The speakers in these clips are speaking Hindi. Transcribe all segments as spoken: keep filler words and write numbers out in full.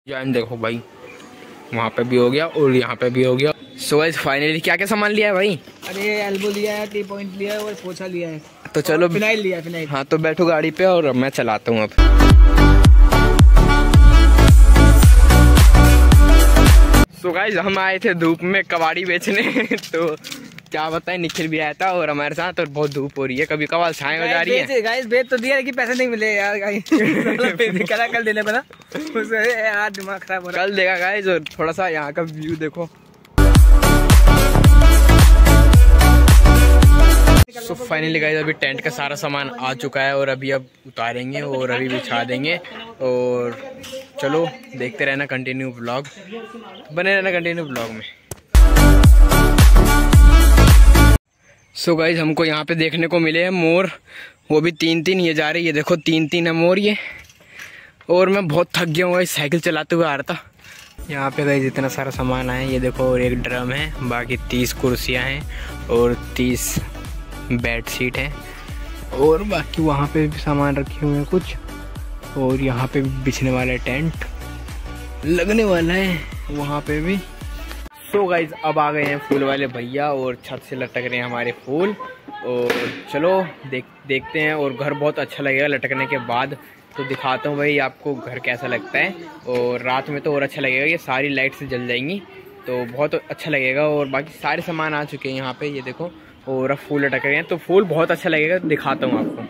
जान देखो भाई, वहाँ पे भी हो गया और यहाँ पे भी हो गया। सो गाइस फाइनली क्या क्या सामान लिया है भाई? अरे एल्बो लिया है, टी पॉइंट लिया है और पोछा लिया है। तो चलो फिनाइल लिया है, फिनाइल। हाँ तो बैठो गाड़ी पे और मैं चलाता हूँ अब। सो गाइस हम आए थे धूप में कबाड़ी बेचने तो क्या बताएं, निखिल भी आया था और हमारे साथ, और बहुत धूप हो रही है, कभी कभार छाए हो जा रही है। गाइस बेच तो दिया लेकिन पैसे नहीं मिले यार गाइस। कल कल देने पड़ा यार, दिमाग खराब हो रहा है। कल देगा गाइस। और थोड़ा सा यहाँ का व्यू देखो। सो फाइनली गाइस अभी टेंट का सारा सामान आ चुका है और अभी अब उतारेंगे और अभी बिछा देंगे। और चलो देखते रहना कंटिन्यू व्लॉग, बने रहना कंटिन्यू व्लॉग में। सो गाइस हमको यहाँ पे देखने को मिले हैं मोर, वो भी तीन तीन ये जा रही है, देखो तीन तीन है मोर ये। और मैं बहुत थक गया हूँ साइकिल चलाते हुए आ रहा था। यहाँ पे गाइस इतना सारा सामान है, ये देखो। और एक ड्रम है, बाकी तीस कुर्सियाँ हैं और तीस बेड शीट है। और बाकी वहाँ पे भी सामान रखे हुए हैं कुछ। और यहाँ पे भी बिछने वाला है, टेंट लगने वाला है वहाँ पे भी। सो गाइज अब आ गए हैं फूल वाले भैया और छत से लटक रहे हैं हमारे फूल। और चलो देख देखते हैं। और घर बहुत अच्छा लगेगा लटकने के बाद, तो दिखाता हूँ भाई आपको घर कैसा लगता है। और रात में तो और अच्छा लगेगा, ये सारी लाइट से जल जाएंगी तो बहुत अच्छा लगेगा। और बाकी सारे सामान आ चुके हैं यहाँ पे, ये देखो। और अब फूल लटक रहे हैं तो फूल बहुत अच्छा लगेगा, दिखाता हूँ आपको।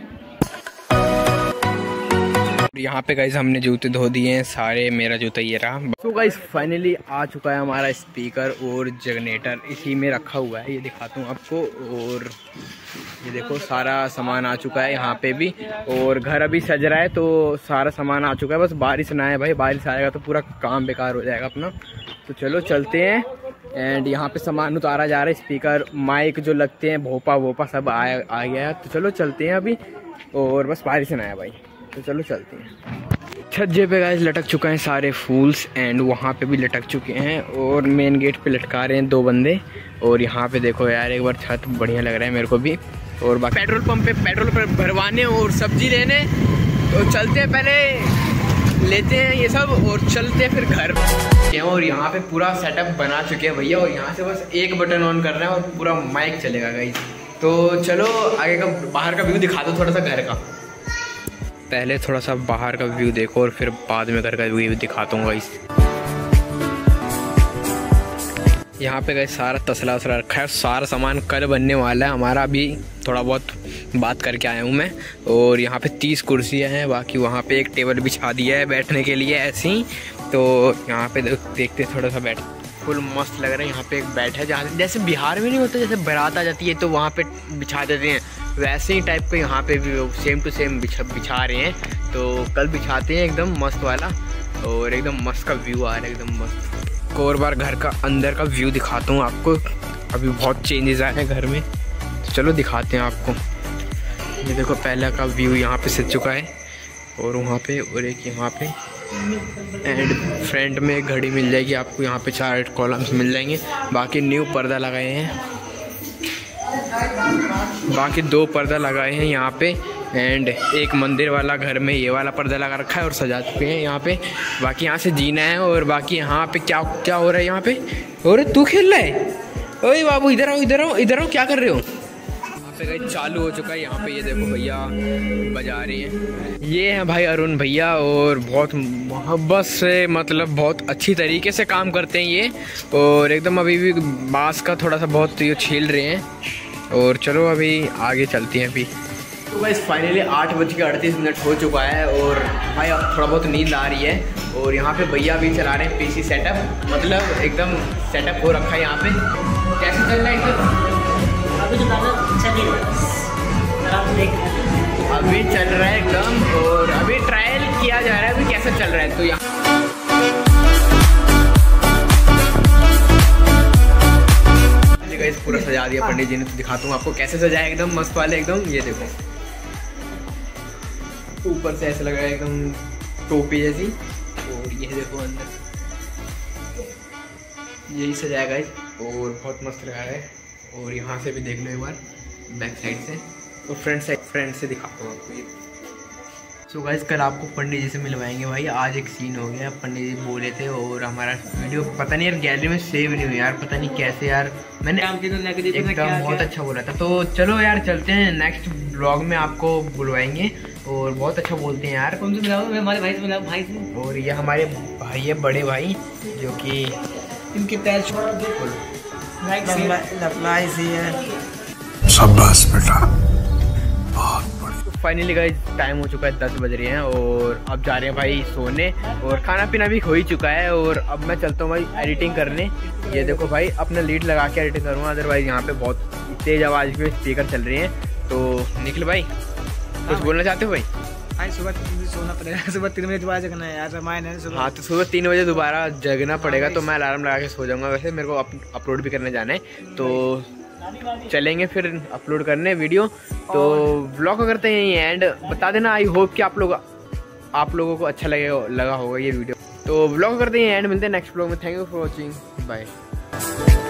यहाँ पे गाइस हमने जूते धो दिए हैं सारे, मेरा जूता ये रहा। तो गाइस फाइनली आ चुका है हमारा स्पीकर और जनरेटर, इसी में रखा हुआ है, ये दिखाता हूँ आपको। और ये देखो सारा सामान आ चुका है यहाँ पे भी। और घर अभी सज रहा है तो सारा सामान आ चुका है, बस बारिश ना आए भाई, बारिश आएगा तो पूरा काम बेकार हो जाएगा अपना। तो चलो चलते हैं। एंड यहाँ पे सामान उतारा जा रहा है, स्पीकर माइक जो लगते हैं, भोपा वोपा सब आ, आ गया है। तो चलो चलते हैं अभी, और बस बारिश ना आया भाई, तो चलो चलते हैं। छज्जे पे गाइस लटक चुका है सारे फूल्स, एंड वहाँ पे भी लटक चुके हैं। और मेन गेट पे लटका रहे हैं दो बंदे। और यहाँ पे देखो यार एक बार छत बढ़िया लग रहा है मेरे को भी। और बाकी पेट्रोल पंप पे पेट्रोल पर भरवाने और सब्जी लेने, तो चलते हैं, पहले लेते हैं ये सब और चलते हैं फिर घर। और यहाँ पे पूरा सेटअप बना चुके हैं भैया, और यहाँ से बस एक बटन ऑन कर रहे हैं और पूरा माइक चलेगा गाइस। तो चलो आगे का बाहर का व्यू दिखा दो थोड़ा सा घर का। पहले थोड़ा सा बाहर का व्यू देखो और फिर बाद में घर का व्यू दिखाता हूँ गाइस। यहाँ पे गाइस सारा तसला वसला रखा है, सारा सामान कल बनने वाला है हमारा, अभी थोड़ा बहुत बात करके आया हूँ मैं। और यहाँ पे तीस कुर्सियाँ हैं, बाकी वहाँ पे एक टेबल बिछा दिया है बैठने के लिए ऐसे ही। तो यहाँ पे देखते थोड़ा सा बैठ, फुल मस्त लग रहा है। यहाँ पे एक बैठ है, जहाँ जैसे बिहार में नहीं होता, जैसे बारात आ जाती है तो वहाँ पे बिछा देते हैं, वैसे ही टाइप के यहाँ पे भी सेम टू सेम बिछा बिछा रहे हैं। तो कल बिछाते हैं एकदम मस्त वाला, और एकदम मस्त का व्यू आ रहा है, एकदम मस्त। एक और बार घर का अंदर का व्यू दिखाता हूँ आपको, अभी बहुत चेंजेस आए हैं घर में, तो चलो दिखाते हैं आपको। ये देखो पहला का व्यू यहाँ पे सज चुका है, और वहाँ पे और एक यहाँ पे। एंड फ्रंट में घड़ी मिल जाएगी आपको, यहाँ पे चार कॉलम्स मिल जाएंगे। बाकी न्यू पर्दा लगाए हैं, बाकी दो पर्दा लगाए हैं यहाँ पे। एंड एक मंदिर वाला घर में ये वाला पर्दा लगा रखा है और सजा चुके हैं यहाँ पे। बाकी यहाँ से जीना है। और बाकी यहाँ पे क्या क्या हो रहा है यहाँ पे? और तू खेल रहा है? ओए बाबू इधर आओ, इधर आओ, इधर आओ, क्या कर रहे हो? यहाँ पे गाइस चालू हो चुका है, यहाँ पे ये देखो भैया बजा रही हैं। ये हैं भाई अरुण भैया, और बहुत मोहब्बत से, मतलब बहुत अच्छी तरीके से काम करते हैं ये। और एकदम अभी भी बाँस का थोड़ा सा बहुत ये छील रहे हैं। और चलो अभी आगे चलती हैं अभी। तो भाई फाइनली आठ बज के अड़तीस मिनट हो चुका है, और भाई थोड़ा बहुत नींद आ रही है। और यहाँ पे भैया भी चला रहे हैं पीसी सेटअप, मतलब एकदम सेटअप हो रखा है यहाँ पे। कैसे चल रहा है एकदम? अभी तो अभी चल रहा है एकदम, और अभी ट्रायल किया जा रहा है अभी कैसा चल रहा है। तो यहाँ पूरा सजा दिया पंडित जी ने, तो दिखाता हूँ आपको कैसे सजाया, एकदम मस्त वाले एकदम। ये देखो ऊपर से ऐसा लग रहा है एकदम टोपी जैसी, और ये देखो अंदर यही सजाया गाइस, और बहुत मस्त लगा है। और यहाँ से भी देख लो एक बार बैक साइड से, और फ्रंट साइड फ्रंट से दिखाता हूँ आपको। ये सो गाइस कल आपको पंडित जी से मिलवाएंगे भाई। आज एक सीन हो गया, पंडित जी बोले थे और हमारा वीडियो पता नहीं यार गैलरी में सेव नहीं हुई यार, पता नहीं कैसे यार। मैंने एकदम बहुत अच्छा बोला था। तो चलो यार चलते हैं, नेक्स्ट ब्लॉग में आपको बुलवाएंगे और बहुत अच्छा बोलते हैं यार। कौन से मिलाओ? मैं हमारे भाई से मिलाओ, भाई से। और ये हमारे भाई है, बड़े भाई, जो कि इनके पैर छोड़ शाबाश बेटा। फाइनली गाइस टाइम हो चुका है, दस बज रहे हैं और अब जा रहे हैं भाई सोने और खाना पीना भी हो ही चुका है। और अब मैं चलता हूँ भाई एडिटिंग करने। ये देखो भाई अपना लीड लगा के एडिटिंग करूँगा, अदरवाइज यहाँ पे बहुत तेज आवाज़ के स्पीकर चल रहे हैं। तो निखिल भाई कुछ बोलना चाहते हो भाई? भाई सुबह सोना पड़ेगा, सुबह तीन बजे दोबारा जगना है यार, रामायण है सुबह। हाँ तो सुबह तीन बजे दोबारा जगना पड़ेगा, तो मैं अलार्म लगा के सो जाऊँगा। वैसे मेरे को अपलोड भी करने जाना है, तो चलेंगे फिर अपलोड करने वीडियो। तो व्लॉग करते हैं एंड बता देना, आई होप कि आप लोग आप लोगों को अच्छा लगे लगा होगा ये वीडियो। तो व्लॉग करते हैं एंड मिलते हैं नेक्स्ट व्लॉग में। Thank you for watching, bye.